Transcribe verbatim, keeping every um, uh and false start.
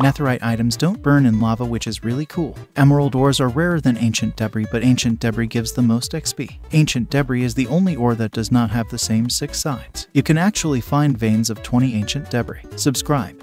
Netherite items don't burn in lava, which is really cool. Emerald ores are rarer than ancient debris, but ancient debris gives the most X P. Ancient debris is the only ore that does not have the same six sides. You can actually find veins of twenty ancient debris. Subscribe.